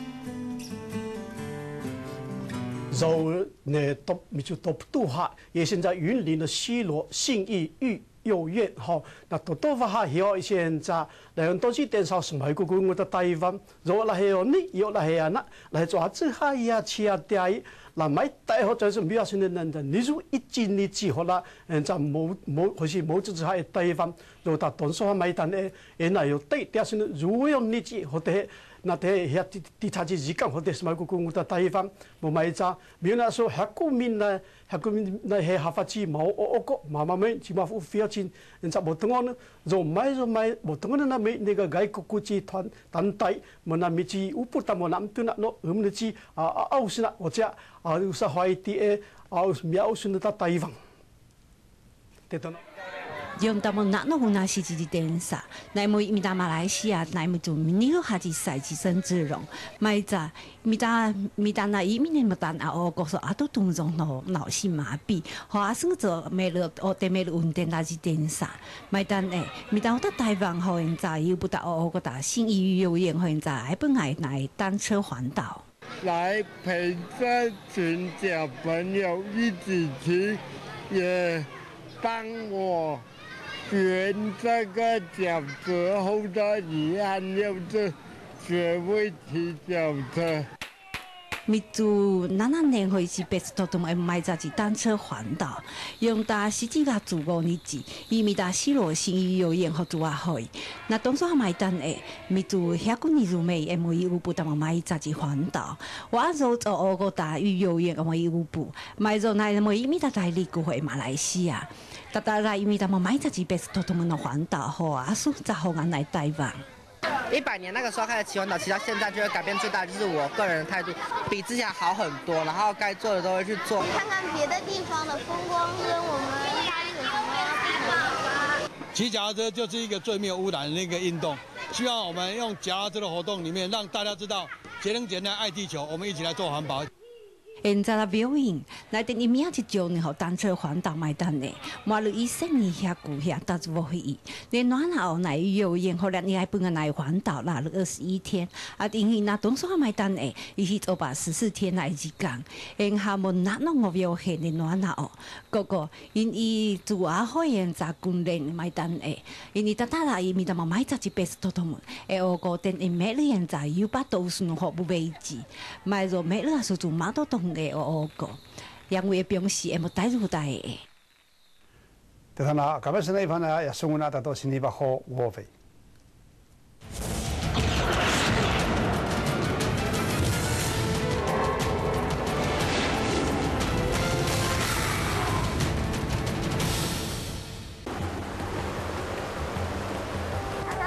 肉呢都咪就都不哈，也现在云林的西螺、信义、玉。幼院吼，那多多发下有一些在，然后都是电视上买个个我的台湾，如果那有你有那些啊那，来做这下呀吃啊点，那买带好就是比较新的人的，你如一斤你只好啦，嗯，在某某或是某只下台湾，如果他当初买单的，原来有对，但是如果用你只或者。那得遐地地差之时间，或者是买个公的地方，无买咋？比如那说遐古民呢，遐古民那遐合法之毛我我个妈妈们起码付费钱，人家无同我呢，就买就买，无同我那没那个外国国际团团体，么那没之乌不但么那对那喏，我们的之啊啊澳是那或者啊有啥怀疑的啊苗是那地方，对的喏。 用他们那那湖南西吉的电视，乃么米达马来西亚，乃么就米有哈子赛季生之容，买在米达米达那一米年么单啊，我告诉啊都动种脑脑性麻痹，和阿生做没了我对没了运电那是电视，买单诶，米达我到台湾后现在又不到我个大新医幼园现在还本来来单车环岛， 来陪着全家朋友一起去，也帮我。选这个脚车后的遗憾就是学会骑脚车。 咪就那那年开始，别是同埋买只是单车环岛，用大十几个做五日子，伊咪大西罗新幼园好做啊去。那当初买单诶，咪就遐个年入尾，因为有不当买只是环岛，我做做我个大育幼园，我有补，买做那么伊咪大代理过回马来西亚。大大来，因为他们买自己别是同们的环岛后啊，所以好安来台湾。 一百年那个时候开始骑环岛，骑到现在，就会改变最大就是我个人的态度，比之前好很多。然后该做的都会去做。 看看别的地方的风光，跟我们应该有什么不同的。 骑脚踏车就是一个最没有污染的那个运动，希望我们用脚踏车的活动里面，让大家知道节能减碳爱地球，我们一起来做环保。 现在的表演，来等伊明仔就你好单车环岛买单呢，马路医生你遐古遐搭住会议，你暖好来幼园后来你还不能来环岛啦，二十一天，啊，因为那东西买单呢，伊去做把十四天来一讲，然后么那弄我表现你暖好，哥哥因伊做啊好现在训练买单诶，因伊搭搭来伊咪搭嘛买只一百十多门，诶我个等伊每日现在有把都是好不位置，买咗每日是做马都动。嘅我個，因為表示誒冇帶入帶嘅。 但係嗱，咁樣先呢份啊，日送那得到先呢把好鍋肥。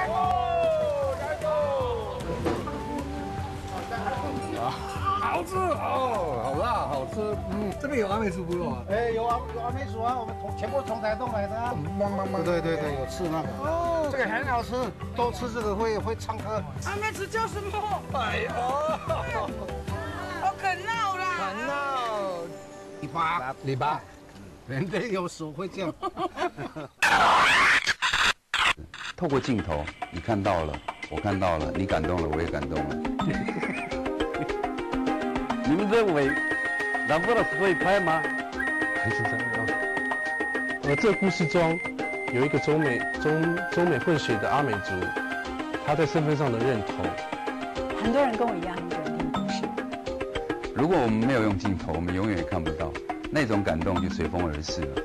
好吃。 哦，好辣，好吃。嗯，这边有阿美族部落啊？ 哎，有啊，有阿美族啊，我们从全部从台东来的啊。对对对，有吃那个。哦，这个很好吃，多吃这个会会唱歌。 阿美族叫什么？ 哎呦， 好可闹啦！ 很闹。篱笆，篱笆，人家有手会这样。 透过镜头，你看到了，我看到了，你感动了，我也感动了。 你们认为南部的会拍吗？ 很紧张啊。而这故事中有一个中美中中美混血的阿美族，他在身份上的认同。 很多人跟我一样很喜欢听故事。 如果我们没有用镜头，我们永远也看不到，那种感动就随风而逝了。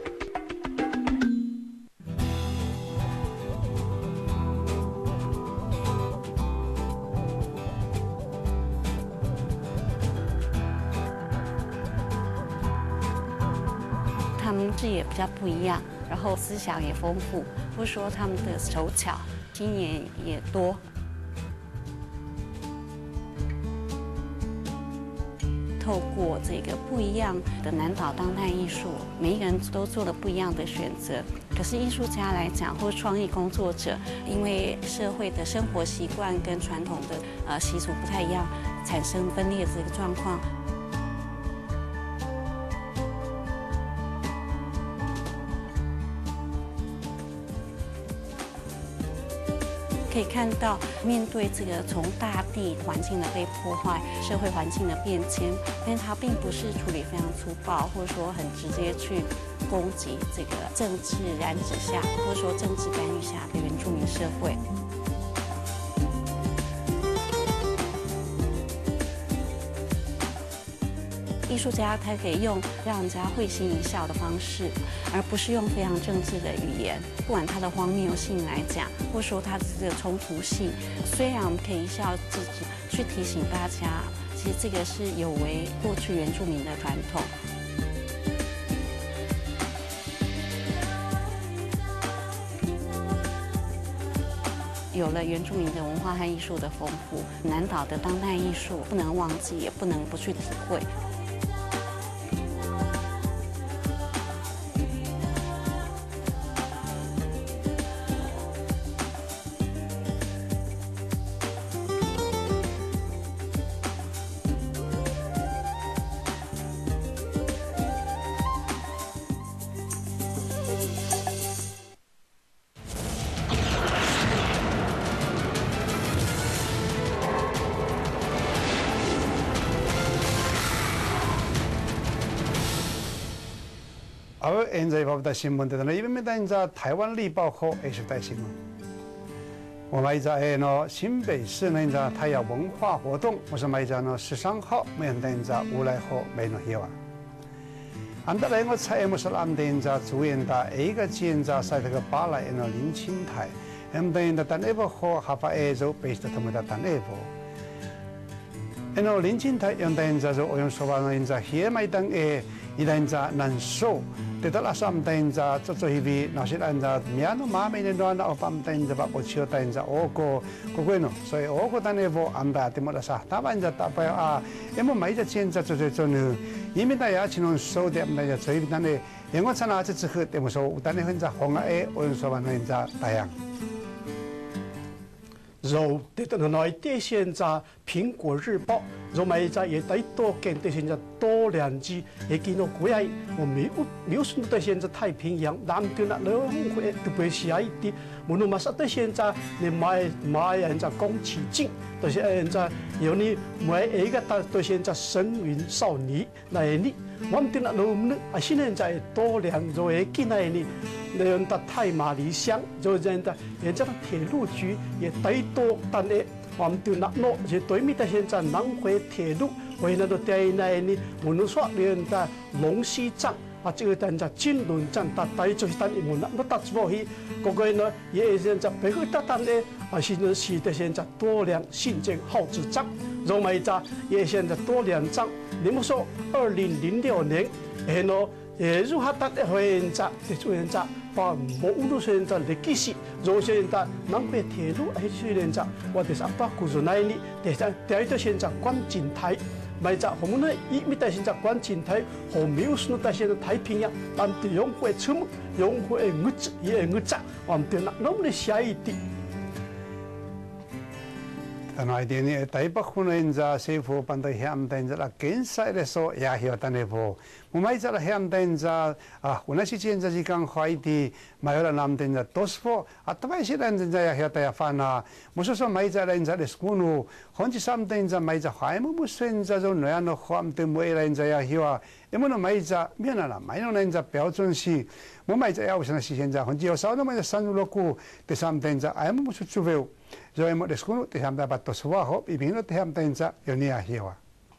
他们视野比较不一样，然后思想也丰富，或者说他们的手巧，经验也多。透过这个不一样的南岛当代艺术，每一个人都做了不一样的选择。可是艺术家来讲，或创意工作者，因为社会的生活习惯跟传统的呃习俗不太一样，产生分裂这个状况。可以看到，面对这个从大地环境的被破坏、社会环境的变迁，但是它并不是处理非常粗暴，或者说很直接去攻击这个政治染指下，或者说政治干预下的原住民社会。艺术家他可以用让人家会心一笑的方式，而不是用非常政治的语言。不管它的荒谬性来讲，或说它的这个冲突性，虽然我们可以一笑置之，去提醒大家，其实这个是有违过去原住民的传统。有了原住民的文化和艺术的丰富，南岛的当代艺术不能忘记，也不能不去体会。 而现在报的新闻的呢，因为现在台湾日报和也是带新闻。我们在呢新北市呢，在太阳文化活动，我是买在呢十三号，没人在在乌来河没人有啊。安德来我猜我是安德在主演的一个现在在这个巴莱呢林青台，安德在单一部和哈发爱州北的他们的单一部。然后林青台安德在就我用说话呢，在黑麦当诶。伊咱在难受，得到了三天在做做一位，那些人在面no妈没人乱，那半天在把我笑天在我个个个喏，所以我个单那部安排的么啦啥，他们在打败啊，因为每一天在做做做呢，因为大家只能收的，那就所以单呢，因为咱那这次喝的么说，单那很在红哎，我说完那在太阳。 rồi để tôi nói để hiện在苹果日报，rồi mà在也得多见的现在多两只，也见到过来，我没有没有说到现在太平洋南边那两会特别是一啲，无论嘛说到现在你买买人在宫崎骏，到现在有你买一个到到现在神韵少女那你，我们那老呢啊现在多两rồi见那你。人的太马里乡，就人的人家的铁路局也得多，但呢，我们对那诺就对面的现在南回铁路，为那个对那呢，我们说人的龙溪站啊，这个等在金轮站，但带就是等于我那那搭过去，个个呢也现在别个搭单呢，啊，现在是的现在多辆信件号纸张，肉买站也现在多两张，你们说二零零六年，然后。也如何搭的现在的现在把某路现在历史，如现在南回铁路还是现在，我哋是阿巴古说那里，第三第二个现在观景台， 买在我们呢一米代现在关景台和描述的现在太平洋，咱们用会出门，用会物质也物质，我们对那那么的下一点。 Tanai dini tai bakhuna inza sefu panda hiam tenza la kensa reso ya hiya tanevo mumai za la hiam tenza ah unasi chenza jikang khwaiti mayola nam tenza tosfo atbai sidan tenza ya hiya ta fana musoso mai za lenza leskunu honji sam tenza mai za khaimu musenza zo noya no kham te moela inza ya hiya emono mai za miana la mai no nenza标准si mumai za ya usana si senza honji yo sauna mai za sanloku te sam tenza aimu musu chuveu Rồi một đề xuống thì ham ta bắt đầu xóa hộp, vì nó thì ham tên ra yêu nia hiểu à.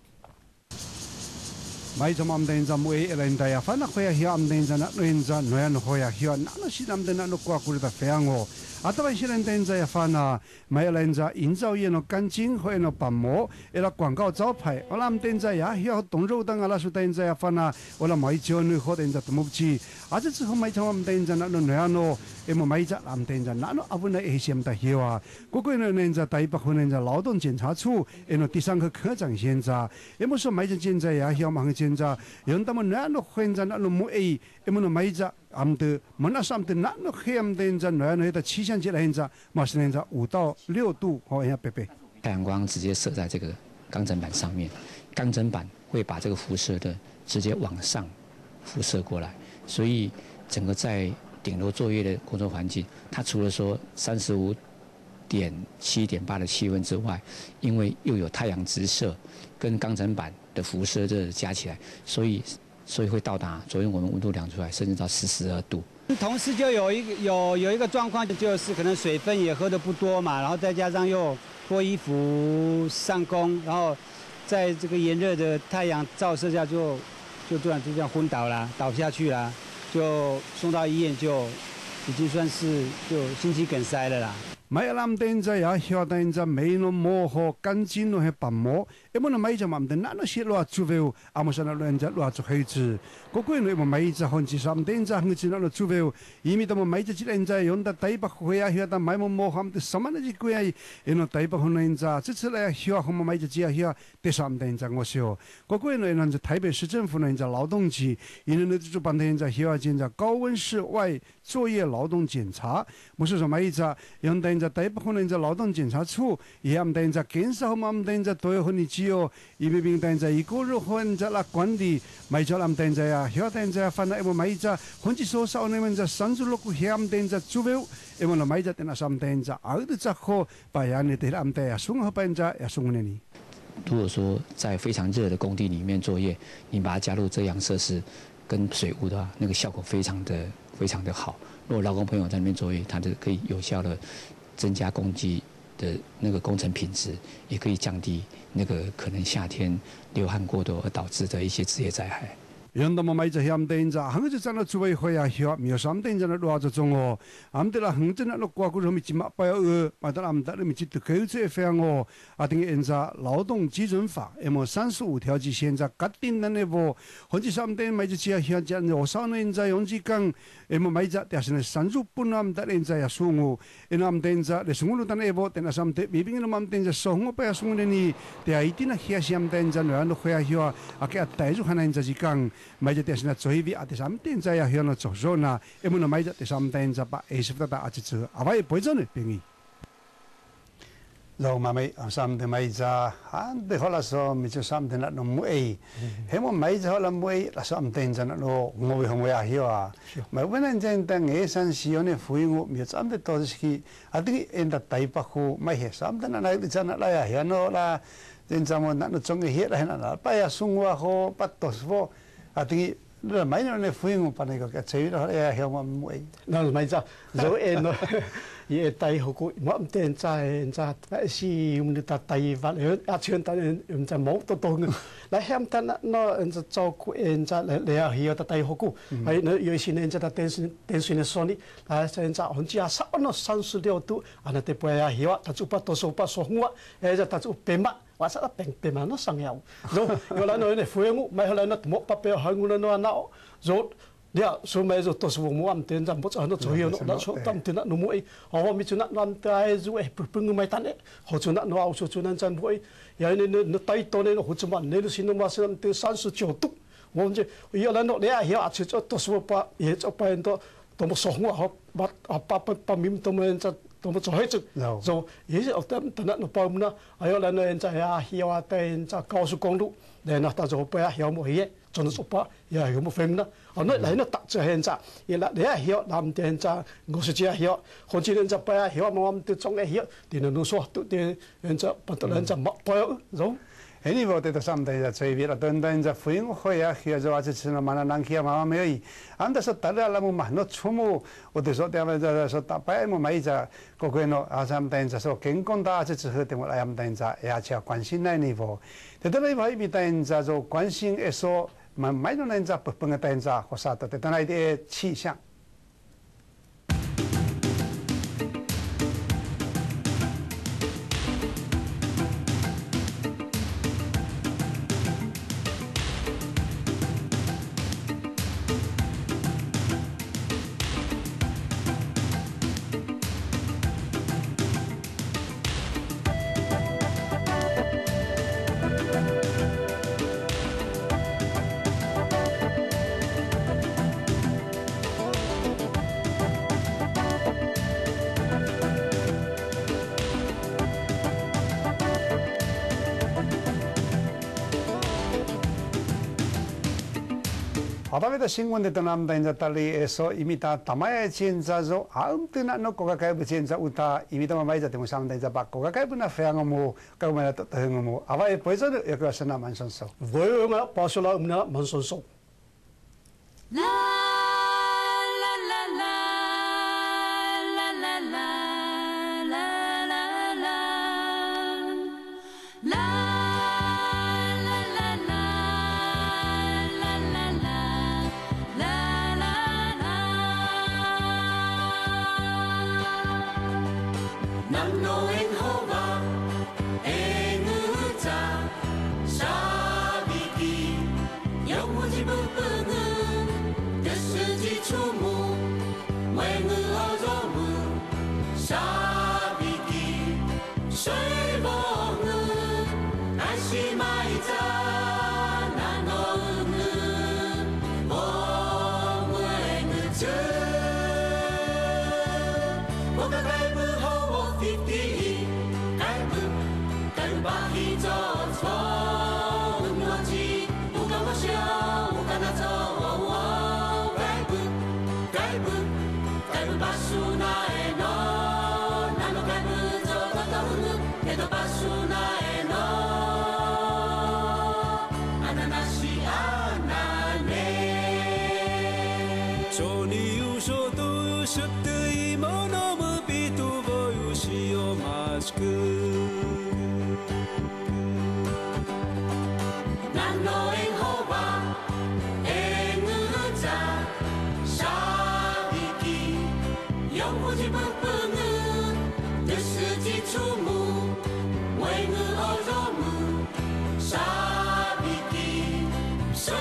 Mấy trong am tên ra mỗi lần đại phán nó khoe hiểu am tên ra nó lên ra nói nó khoe hiểu nó chỉ làm tên nó qua cuối ta phải ngô. À tao bây giờ lên tên ra phán à mấy lần ra in giao yên nó干净或nó bản mẫu, là quảng cáo招牌，我làm tên ra呀hiểu đồng râu đang là số tên ra phán à，我làm mấy chỗ nữa họ tên ra tụi mục chi，啊这之后mấy trong am tên ra nó nói nó，em mấy ra làm tên ra nó阿不那一些的hiểu啊，过过呢人家台北和人家劳动检查处，em第三个科长现在，em说mấy现在呀hiểu忙现在，人他们那那现在那那木哎，em说mấy ra 암드 만나서 암드 나노 해암된자 너야너에다气象节的现在马上现在五到六度哦，呀贝贝。 太阳光直接射在这个钢针板上面，钢针板会把这个辐射的直接往上辐射过来，所以整个在顶楼作业的工作环境，它除了说三十五点七点八的气温之外，因为又有太阳直射跟钢针板的辐射热加起来，所以。所以会到达昨天我们温度量出来，甚至到十十二度。 同时就有一个有有一个状况，就是可能水分也喝得不多嘛，然后再加上又脱衣服上工，然后在这个炎热的太阳照射下就就突然就这样昏倒了，倒下去了，就送到医院就已经算是就心肌梗塞了啦。 May alam din za ya hiya din za may no mo ho kanjin no he pammo emo na may za mam din na no si lo chuveu amo sa na lo enja lo chu hei chi ko ko no emo may za hon chi sam din za hang chi na lo chuveu imi to mo may za chi enja yonda tai ba ho ya hiya da may mo mo ham te samana ji ko ya eno tai ba hon enja chi chi la ya hiya ho mo may za ji ya hiya te sam din za ngo sio ko ko no eno za台北市政府呢enja 劳动局因呢就ban din za hiya jin za 高温室外作业劳动检查mo so so may za yonda在台北县在劳动检查处，也俺们在检查后，俺们在都有很多只有，因为并在一个月份在那管理，买着俺们在呀，晓得在反正我们买着，甚至说少你们在三十六个县俺们在主标，我们买着在那上面在，熬的在好，把人的俺们在呀送好班在呀送呢你。 如果说在非常热的工地里面作业，你把它加入遮阳设施跟水雾的话，那个效果非常的非常的好。如果劳工朋友在那边作业，它就可以有效的。增加工机的那个工程品质，也可以降低那个可能夏天流汗过多而导致的一些职业灾害。 연도 뭐 많이 저 함대인자 항저잖아 주의 호야 히어 미어삼대인자는 로아저 종어 암들라 항저나 놓고 그 좀 있지 마빠요 어 마들 암들 미치 또 거기서 페앙어 아등의 인자劳动基准法 에모 三十五条 现在 같은 내보 헌지 삼대인 많이 지야 현재 오사는 인자 용지강 에모 많이 자 대신에 삼십 분 암들 인자야 숭우 에남대인자 레숭우로 단에보 때나 삼대 비빙는 맘대인자 송어 빠야 숭우니 대아이티나 히아시암대인자 노안 호야 히어 아까 대주 하나 인자 지강 mai giờ tiền là chơi vì ở đây sắm tiền ra hiện nó chỗ rồi na em muốn mai giờ tiền sắm tiền ra ba ấy sắp tới ở chỗ chơi à vậy bây giờ này便宜rồi mà mấy sắm tiền mai giờ anh để họ là sao mình cho sắm tiền là nó mua ấy hem mà mai giờ họ là mua ấy là sắm tiền ra nó ngồi không ngồi hiểu à mà vấn đề trên tiền nghệ sản sử dụng này phụ dụng mình sắm tiền tôi thì à thì em đã tay bắt khu mai hết sắm tiền này thì chân là hiểu nó là trên trang mà nó trong cái hết là nó bây giờ sung hoa họ bắt đầu số à thì là mấy năm phụ huynh của bạn cái chơi đó là hiểu mà muội nó là mấy giờ rồi em nó ye tay họ cũng mất tiền trái trái tại si mình ta tay vào ở trên ta em ta máu to to người lại hem ta nó em ta cho cụ em ta lại lại hiểu ta tay họ cũng hay nó有些人ta tên tên xuyên số này là em ta hôm kia sáu nó三十六度anh ta bây giờ hiểu ta chụp bắt to số bắt số hoa em ta chụp bề mặt và sẽ bèn bèn mà nó sang nhau rồi rồi lại nói này phụ huynh mấy hồi lại nó một bắp bèo hai người nó nào rồi 了，所以就都是我们晚点咱不找那左右那说咱点那弄么哎，哦，咪就那咱带就哎，不不买单嘞，好就那那好就就那咱不哎，呀那那那带多那好就嘛，那是那嘛是那三十九度，我们就要那那俩要去就都是我把也就把人都都么说话好，把啊把把把民都们这。都么做黑子，就也是等等那那包么呢？还有那那在呀，要啊在在高速公路，那那到时候不要要么嘢，做那说把也有么分呢？哦，那那那打这现在，也那那要南点在我是这要，或者人在不要要么我们就种那要，你能说都的人在不得人在冇不要走。 Ini vote to sampai ja saya biar tuan tuan ja fuing hoya kia jawa cina mana nang kia mama mei. Anda so tala la mu mahno chumu udah so tiap ja so tapai mu mai ja kokoeno asam tan ja so kengkon da aja cih temu ayam tan ja ya cia 关心那 niveau. Tetapi mai bi tan ja so 关心 eso mai no tan ja pengen ja kosata tetapi dia 气象。Apabila新闻的南边在大理说，伊米达大麦建造说，啊，对那那国家改不建造乌塔，伊米达麦在地方上边在把国家改不那非常个么，改不那都很个么，阿外不是的，一个是那蛮顺手。 我有个巴苏拉我们那蛮顺手。 啦啦啦啦啦啦啦啦啦啦啦。 沙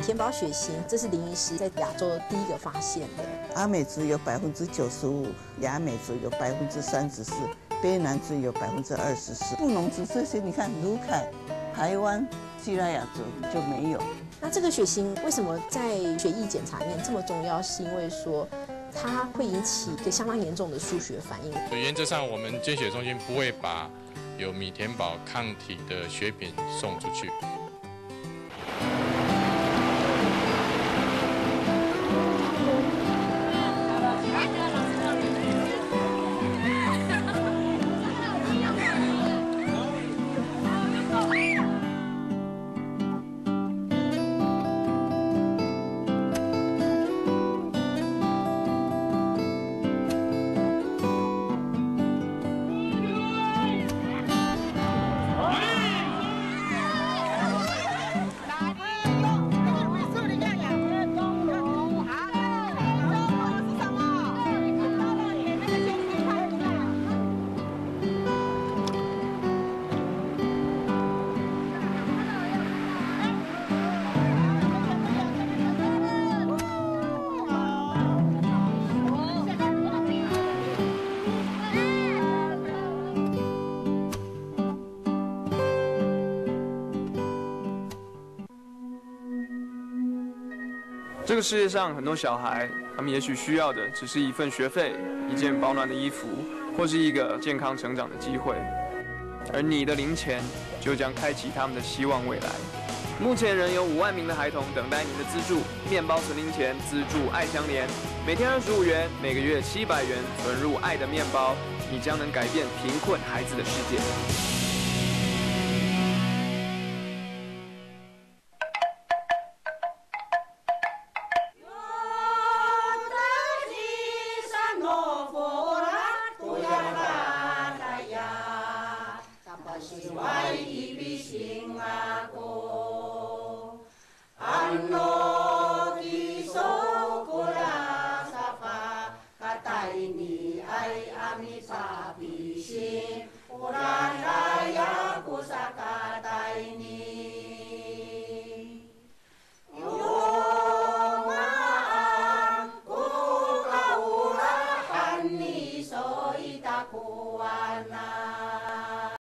填饱血型，这是林医师在亚洲第一个发现的。 阿美族有百分之九十五，亚美族有百分之三十四，卑南族有百分之二十四。布农族这些，你看卢凯、台湾、基拉雅族就没有。 那这个血型为什么在血液检查里面这么重要？是因为说它会引起一个相当严重的输血反应。 原则上，我们捐血中心不会把有米填保抗体的血品送出去。 这个世界上很多小孩，他们也许需要的只是一份学费、一件保暖的衣服，或是一个健康成长的机会。而你的零钱就将开启他们的希望未来。目前仍有五万名的孩童等待您的资助。面包存零钱资助爱相连，每天二十五元，每个月七百元，存入爱的面包，你将能改变贫困孩子的世界。